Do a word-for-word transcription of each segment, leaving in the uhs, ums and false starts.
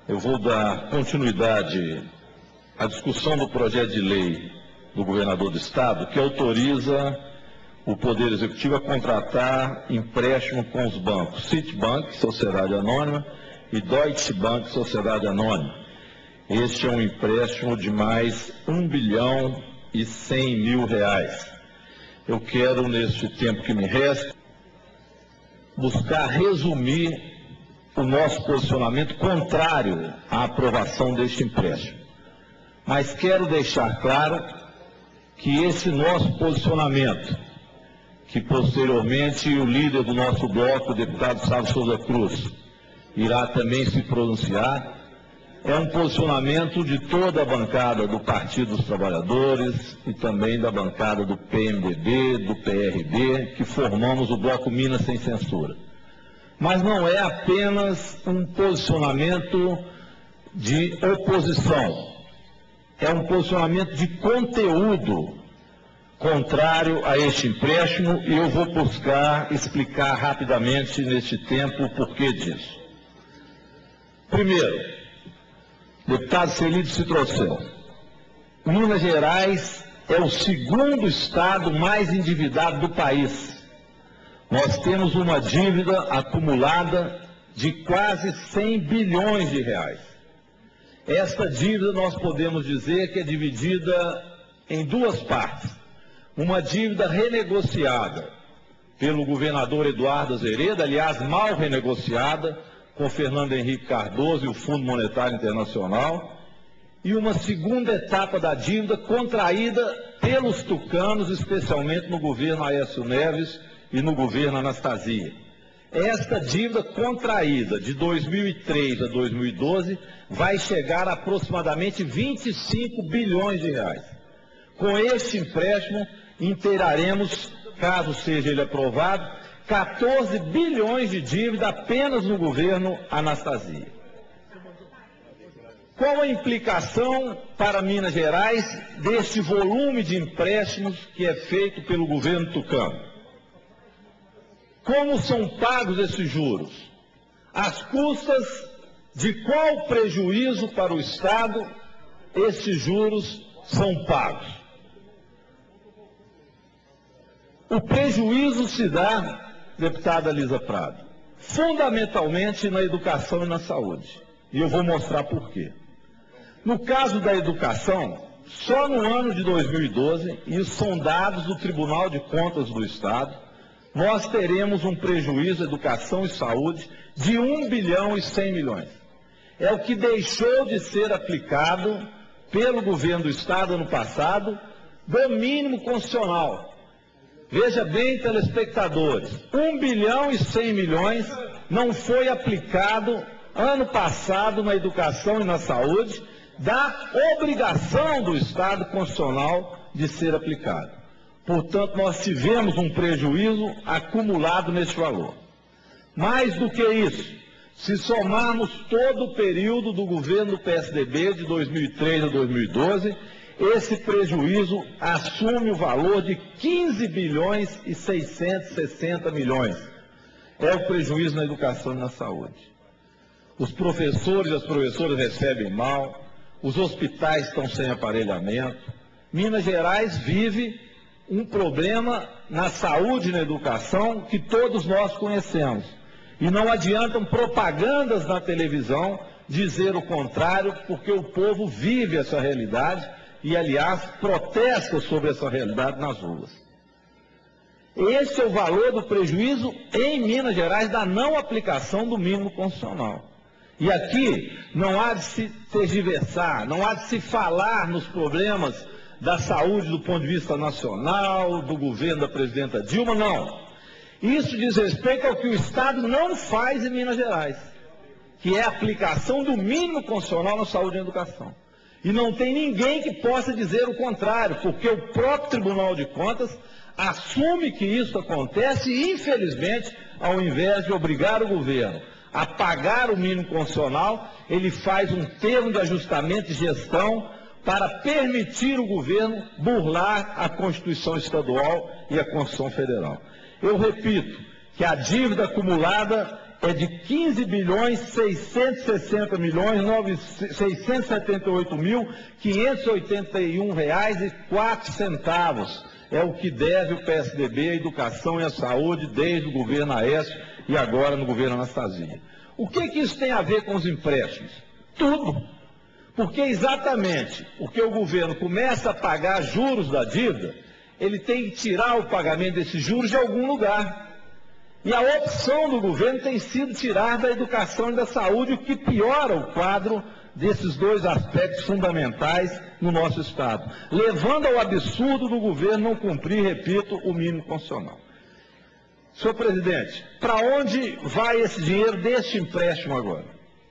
eu vou dar continuidade à discussão do projeto de lei do governador do Estado, que autoriza o Poder Executivo a contratar empréstimo com os bancos Citibank, Sociedade Anônima, e Deutsche Bank, Sociedade Anônima. Este é um empréstimo de mais um bilhão e cem mil reais. Eu quero, neste tempo que me resta, buscar resumir o nosso posicionamento contrário à aprovação deste empréstimo. Mas quero deixar claro que esse nosso posicionamento, que posteriormente o líder do nosso bloco, o deputado Sávio Souza Cruz, irá também se pronunciar, é um posicionamento de toda a bancada do Partido dos Trabalhadores e também da bancada do P M D B, do P R B, que formamos o bloco Minas Sem Censura. Mas não é apenas um posicionamento de oposição, é um posicionamento de conteúdo contrário a este empréstimo, e eu vou buscar explicar rapidamente neste tempo o porquê disso. Primeiro, deputado Celídio Citrocel, Minas Gerais é o segundo estado mais endividado do país. Nós temos uma dívida acumulada de quase cem bilhões de reais. Esta dívida nós podemos dizer que é dividida em duas partes. Uma dívida renegociada pelo governador Eduardo Azereda, aliás, mal renegociada, com Fernando Henrique Cardoso e o Fundo Monetário Internacional, e uma segunda etapa da dívida contraída pelos tucanos, especialmente no governo Aécio Neves e no governo Anastasia. Esta dívida contraída de dois mil e três a dois mil e doze vai chegar a aproximadamente vinte e cinco bilhões de reais. Com este empréstimo, inteiraremos, caso seja ele aprovado, quatorze bilhões de dívida apenas no governo Anastasia. Qual a implicação para Minas Gerais deste volume de empréstimos que é feito pelo governo tucano? Como são pagos esses juros? Às custas de qual prejuízo para o Estado esses juros são pagos? O prejuízo se dá, deputada Lisa Prado, fundamentalmente na educação e na saúde. E eu vou mostrar por quê. No caso da educação, só no ano de dois mil e doze, e isso são dados do Tribunal de Contas do Estado, nós teremos um prejuízo educação e saúde de um bilhão e cem milhões. É o que deixou de ser aplicado pelo governo do Estado ano passado, do mínimo constitucional. Veja bem, telespectadores, um bilhão e cem milhões não foi aplicado ano passado na educação e na saúde, da obrigação do Estado constitucional de ser aplicado. Portanto, nós tivemos um prejuízo acumulado nesse valor. Mais do que isso, se somarmos todo o período do governo do P S D B, de dois mil e três a dois mil e doze, esse prejuízo assume o valor de quinze bilhões e seiscentos e sessenta milhões. É o prejuízo na educação e na saúde. Os professores e as professoras recebem mal, os hospitais estão sem aparelhamento. Minas Gerais vive um problema na saúde e na educação que todos nós conhecemos. E não adiantam propagandas na televisão dizer o contrário, porque o povo vive essa realidade e, aliás, protesta sobre essa realidade nas ruas. Esse é o valor do prejuízo em Minas Gerais da não aplicação do mínimo constitucional. E aqui não há de se tergiversar, não há de se falar nos problemas da saúde do ponto de vista nacional, do governo da presidenta Dilma, não. Isso diz respeito ao que o Estado não faz em Minas Gerais, que é a aplicação do mínimo constitucional na saúde e na educação. E não tem ninguém que possa dizer o contrário, porque o próprio Tribunal de Contas assume que isso acontece e, infelizmente, ao invés de obrigar o governo a pagar o mínimo constitucional, ele faz um termo de ajustamento e gestão para permitir o governo burlar a Constituição Estadual e a Constituição Federal. Eu repito que a dívida acumulada é de quinze bilhões seiscentos e sessenta milhões seiscentos e setenta e oito mil quinhentos e oitenta e um reais e quatro centavos. É o que deve o P S D B à educação e à saúde desde o governo Aécio e agora no governo Anastasia. O que que isso tem a ver com os empréstimos? Tudo. Porque exatamente o que o governo começa a pagar juros da dívida, ele tem que tirar o pagamento desses juros de algum lugar. E a opção do governo tem sido tirar da educação e da saúde, o que piora o quadro desses dois aspectos fundamentais no nosso Estado, levando ao absurdo do governo não cumprir, repito, o mínimo constitucional. Senhor presidente, para onde vai esse dinheiro deste empréstimo agora?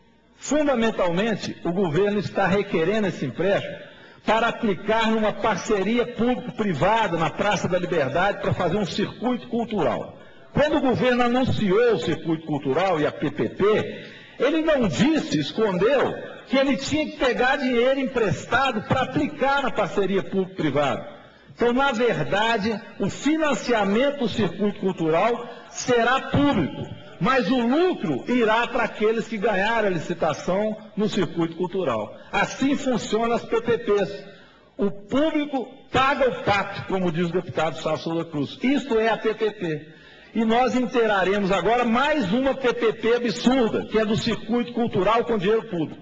Fundamentalmente, o governo está requerendo esse empréstimo para aplicar numa parceria público-privada na Praça da Liberdade para fazer um circuito cultural. Quando o governo anunciou o circuito cultural e a P P P, ele não disse, escondeu, que ele tinha que pegar dinheiro emprestado para aplicar na parceria público-privada. Então, na verdade, o financiamento do circuito cultural será público, mas o lucro irá para aqueles que ganharam a licitação no circuito cultural. Assim funcionam as P P Ps. O público paga o pato, como diz o deputado Sávio Souza Cruz. Isto é a P P P. E nós integraremos agora mais uma P P P absurda, que é do circuito cultural com dinheiro público.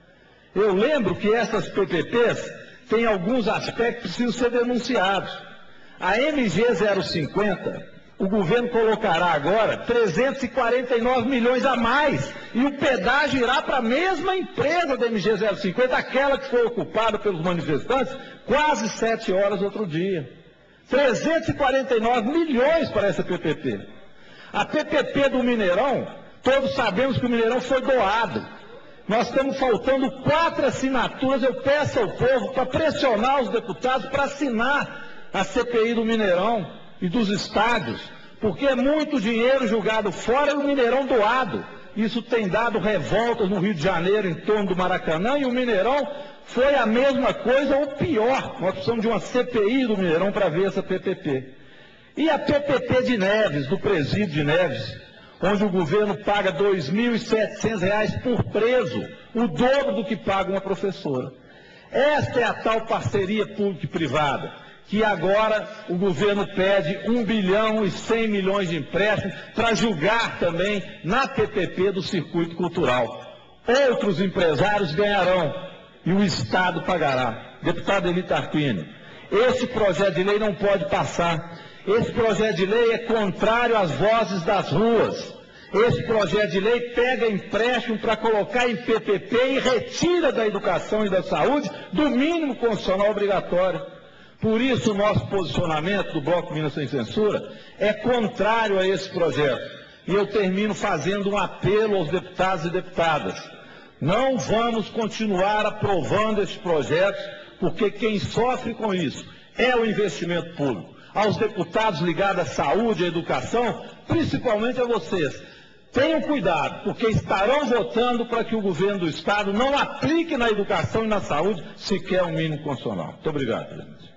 Eu lembro que essas P P Ps têm alguns aspectos que precisam ser denunciados. A M G zero cinquenta, o governo colocará agora trezentos e quarenta e nove milhões a mais, e o pedágio irá para a mesma empresa da M G zero cinquenta, aquela que foi ocupada pelos manifestantes quase sete horas outro dia. trezentos e quarenta e nove milhões para essa P P P. A P P P do Mineirão, todos sabemos que o Mineirão foi doado. Nós estamos faltando quatro assinaturas. Eu peço ao povo para pressionar os deputados para assinar a C P I do Mineirão e dos estádios, porque é muito dinheiro jogado fora e o Mineirão doado. Isso tem dado revoltas no Rio de Janeiro, em torno do Maracanã, e o Mineirão foi a mesma coisa ou pior. Nós precisamos de uma C P I do Mineirão para ver essa P P P. E a P P P de Neves, do presídio de Neves, onde o governo paga dois mil e setecentos reais por preso, o dobro do que paga uma professora. Esta é a tal parceria pública e privada, que agora o governo pede um bilhão e cem milhões de empréstimos para julgar também na P P P do circuito cultural. Outros empresários ganharão e o Estado pagará. Deputado Eli Tarquínio, esse projeto de lei não pode passar. Esse projeto de lei é contrário às vozes das ruas. Esse projeto de lei pega empréstimo para colocar em P P P e retira da educação e da saúde do mínimo constitucional obrigatório. Por isso, o nosso posicionamento do Bloco Minas Sem Censura é contrário a esse projeto. E eu termino fazendo um apelo aos deputados e deputadas. Não vamos continuar aprovando esses projetos, porque quem sofre com isso é o investimento público. Aos deputados ligados à saúde e à educação, principalmente a vocês, tenham cuidado, porque estarão votando para que o governo do Estado não aplique na educação e na saúde sequer um mínimo constitucional. Muito obrigado, presidente.